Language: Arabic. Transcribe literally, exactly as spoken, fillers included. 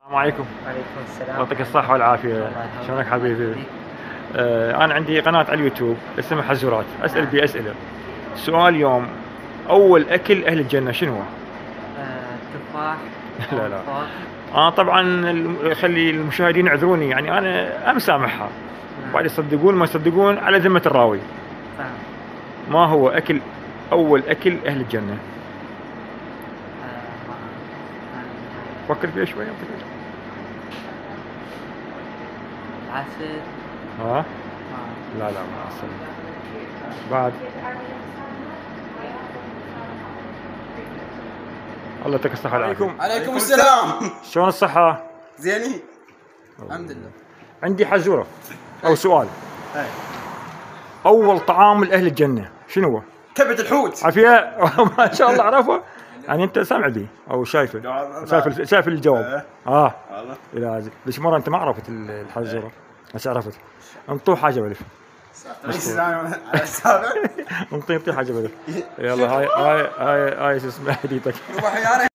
السلام عليكم. وعليكم السلام. يعطيك الصحة والعافية. شلونك حبيبي؟ آه أنا عندي قناة على اليوتيوب اسمها حزورات، أسأل بي أسئلة. سؤال اليوم، أول أكل أهل الجنة شنو هو؟ آه، تفاح. لا لا أنا طبعا خلي المشاهدين يعذروني، يعني أنا أمسامحها بعد يصدقون ما يصدقون على ذمة الراوي. فهم. ما هو أكل أول أكل أهل الجنة؟ آه، فكر فيها شوي. العسل. ها؟ آه. لا لا ما أصل. بعد الله يعطيك الصحة عليكم. عليكم السلام. شلون الصحة؟ زينين الحمد لله. عندي حزورة أو سؤال. هاي. أول طعام لأهل الجنة شنو هو؟ كبد الحوت. عافية. ما شاء الله عرفه. يعني أنت سامع بي أو شايفه؟ شايف شايف الجواب. آه. لا ليش مرة أنت ما عرفت الحزورة؟ بس عرفت. انطوه حاجة بلف. انطيه انطيه حاجة بلف. يلا هاي هاي هاي هاي شو اسمه هديتك.